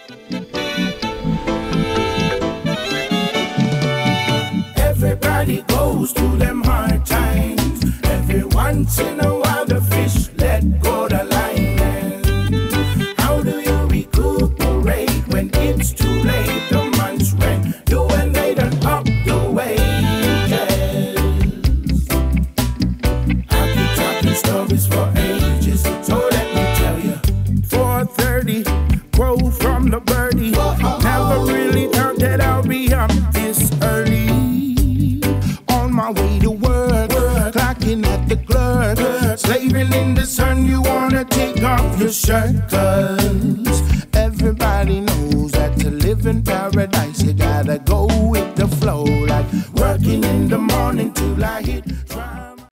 Everybody goes through them hard times. Every once in a while the fish let go the line. How do you recuperate when it's too late? The month's rent, you and they done up your wages. I've been talking stories for ages, so let me tell you. 4:30, grow from the birdie. Never really thought that I'll be up this early. On my way to work, clocking at the clerk, slaving in the sun. You wanna take off your shirt, 'cause everybody knows that to live in paradise you gotta go with the flow, like working in the morning till I hit.